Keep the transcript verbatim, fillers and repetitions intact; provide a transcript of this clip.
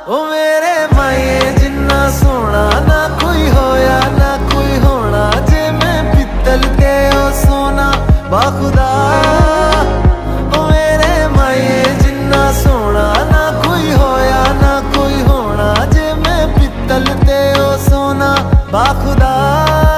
ओ मेरे माए जिन्ना सोना ना कोई होया ना कोई होना, जे मैं पित्तल ते ओ सोना बाखुदा। ओ मेरे माए जिन्ना सोना ना कोई होया ना कोई होना, जे मैं पित्तल ते ओ सोना बाखुदा।